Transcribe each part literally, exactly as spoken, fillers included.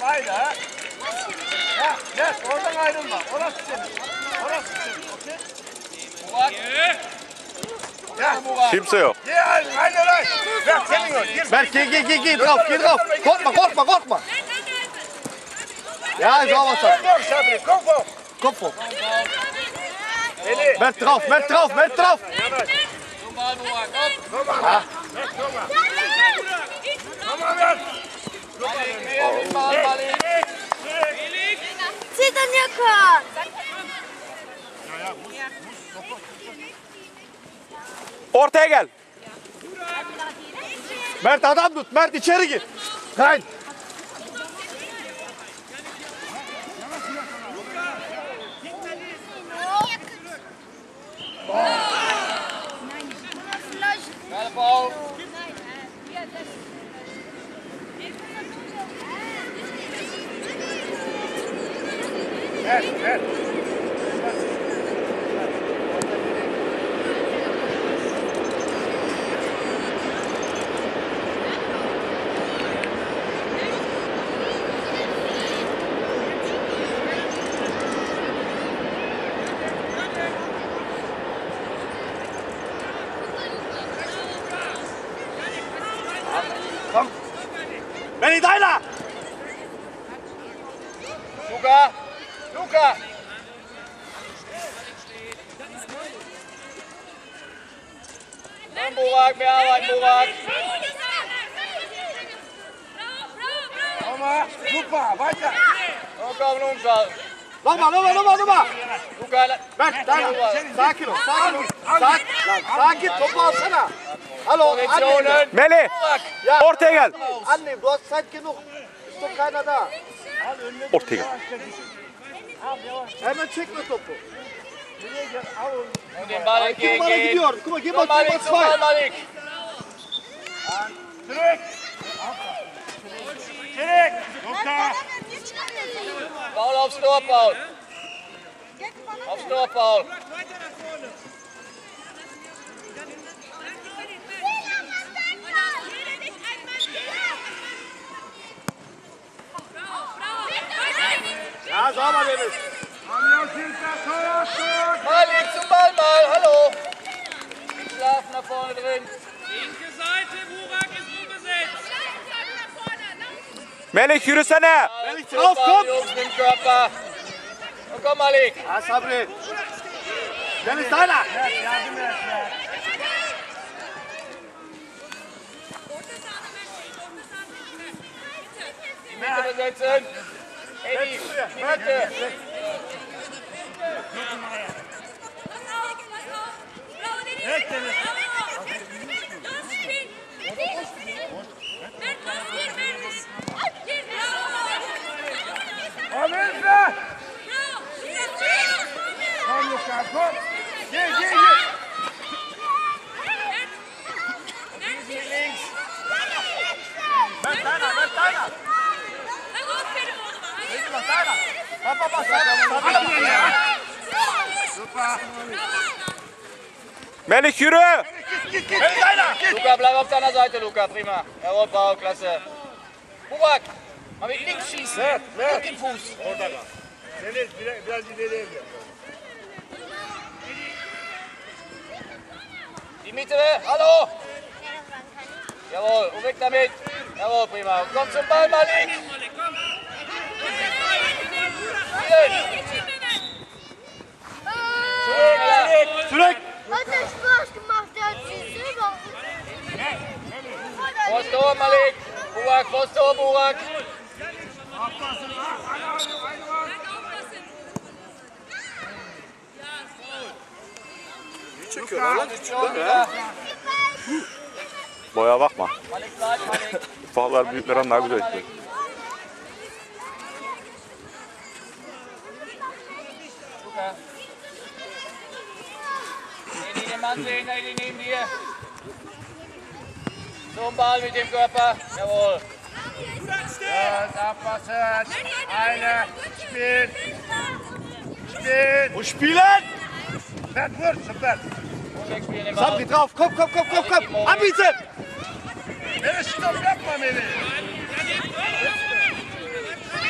aynı ha. Ya, yes, oradan ayrılma. Orası senin. Orası senin, okey? Burak. Ya, Kimse yok. Ya, aynen aynen. Ver, senin o. Gir. Berk, geh, geh, geh, geh, drauf, geh drauf. Korkma, korkma, korkma. Ja, sauber, Sabri. Komm, Sabri, komm vor. Kopf hoch. Eli. Berk drauf, Berk drauf, Berk drauf. Kom maar, Burak, op. Kom maar. Kom maar. Kom maar, Berk. Kom maar, Malik. Zit aan je kant. Ortaya gel. Mert adam tut, Mert içeri gir. Rein. Help al. Ver, ver. Komm. Benny, deiner. Luca. Luca. Komm, Burak, mehr Arbeit, Burak. Komm mal. Super, weiter. Oh, komm, umschalten. Nochmal, nochmal, nochmal, nochmal. Luca, Berk, deiner. Sakin ol, sakin ol. Sakin, lan, sakin, topu alsana. Hallo, anne. Positionen. Melih. Ja, Ortaya gel. Anne, du hast Zeit genug. Ist doch keiner da. Ortaya gel. Hemen çekme topu. Und den Ball Kim bana entgegen. gidiyor. Guck mal, geh Komm, mal Malik, Nummer zum Ball, zwei. Malik. Zurück. Zurück. Luca. Paul aufs Tor, Paul. Aufs Tor, Paul. Ja, sauber, Dennis. Malik, zum Ball mal. Hallo. Nicht schlafen da vorne drin. Linke Seite, Burak ist unbesetzt. Melih yürüsene. Melih drauf, komm. Jungs mit dem Körper. Und komm, Malik. Ja, Sabri. Dennis, deiner. Die Mitte besetzen. Eddie, die Mitte. Komm, Hilfe! Komm, Luca, komm! Geh, geh, geh! Links! Berk, deiner, Berk, deiner. Hilf noch, deiner. Papa, Papa, Sabri. Super! Melih yürü. Melih, deiner. Luca, bleib auf deiner Seite, Luca, prima. Jawohl, Paul, klasse. Burak, mal mit links schießen. Mit dem Fuß. Orada kal. Deniz biraz, biraz ileriye gel. Die Mitte, hallo! Jawohl, und weg damit. Jawohl, prima. Und komm zum Ball, Malik. Zurück, Malik. Zurück. Hat der Spaß gemacht, der hat sich selber. Vors Tor, Malik. Burak, vors Tor, Burak. Boya bakma. Malik, bleib, Malik. Ufaklar büyüklerden daha güzel istiyor. Luca. Eddie, den Mann sehen, Eddie neben dir. Zum Ball mit dem Körper. Jawohl. Ja, abpassen. Eine. Spiel. Spiel. Und spielen. Bert, vur, süper. Und wegspielen den Ball. Sabri drauf. Komm, komm, komm, komm, komm. Anbieten. Melih stop yapma Melih.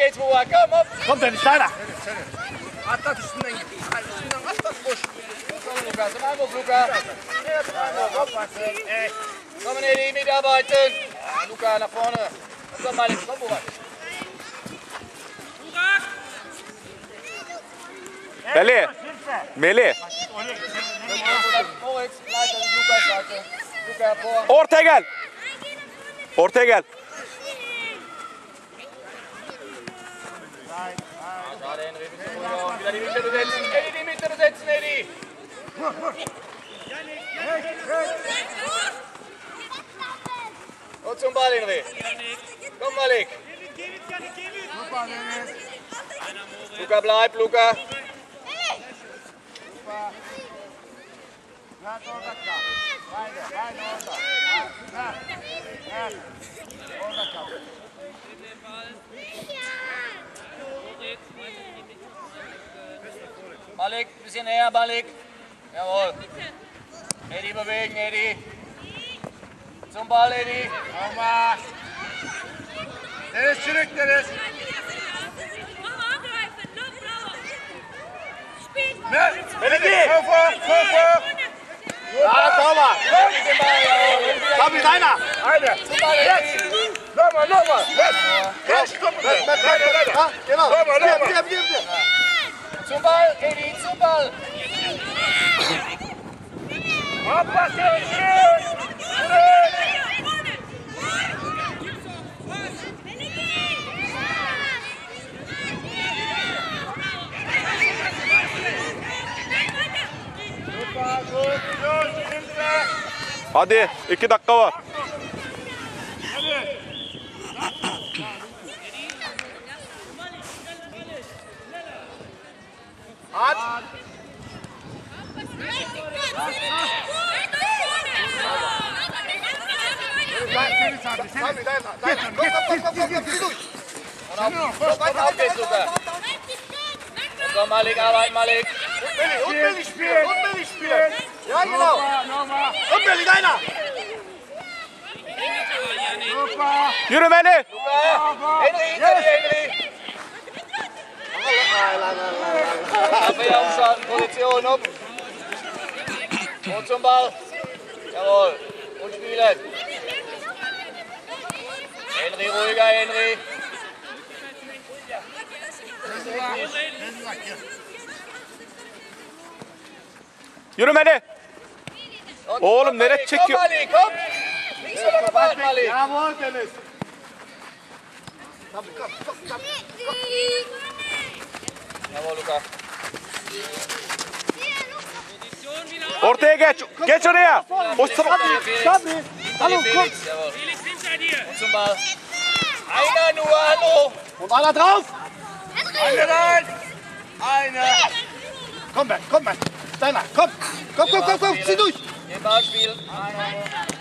geht's, Burak. Komm, auf. Komm, Dennis, deiner. Atlat üstünden git. Hayır, üstünden atlat boş. Komm, Luca. Zum Einwurf, Luca. Ja, zum Einwurf. Aufpassen. Ey. Komm, Edi, mitarbeiten. Luca, nach vorne. Komm, Malik. Komm, Burak. Burak! Melih. Melih. Moritz, Leiter, Lukas Seite. Luca, vor. Ortaya gel. Ortaya gel. Schade, Henry, bisschen ruhiger. Und wieder die Mitte besetzen. Edi, die Mitte besetzen, Edi. Und zum Ball, Henry. Komm, Malik. Luca, bleib, Luca. Malik, ein bisschen näher, Malik. Jawohl. Edi bewegen, Edi. Zum Ball, Edi. Ama. Deniz çürük Deniz. Melih. Kofu, kofu. Ja, sauber. Mit dem Ball, jawohl. Fabi, deiner. Haydi. Zum Ball, Edi. Nochmal, nochmal. Yes. Yes, komm. Met, met, met, met. Ha, genau. Nochmal, Bier, nochmal. bier, bier, bier. Zum Ball, Edi, zum Ball. Aufpassen. Zurück. Super, gut, gut. Hilfe. Hadi iki dakika var. At. Fabi, deiner. Deiner. Komm, komm, komm, komm, komm. Zieh durch. Und auf, auf, auf geht's, Luca. Und komm, Malik, arbeiten, Malik. Und Melih, und Melih spielen. Und Melih spielen. Ja, genau. Nochmal. Und Melih, deiner. Super. Yürü Melih. Luca, Henry, hinter dir, Henry. Abwehr umschalten, Position um. Und zum Ball. Jawohl. Und spielen. Henry, ruhiger, Henry. Yürü Melih. Und Oğlum, komm, nereye Malik, çekiyor? Komm, Malik, komm. Nicht so lange warten, Malik. Jawohl, Dennis. Fabi, komm, komm, komm. Jawohl, Luca. Position wieder auf. Ortaya geç. Geç oraya. O sabah. Fabi. Hallo, komm. Felix, jawohl. Felix hinter dir. Und zum Ball. Einer nur, hallo. Und einer drauf. Eine rein. Eine. Komm, Ben, komm, Ben. Deiner, komm. Komm, komm, komm, komm. Zieh durch. Den Ball spielen. Einer.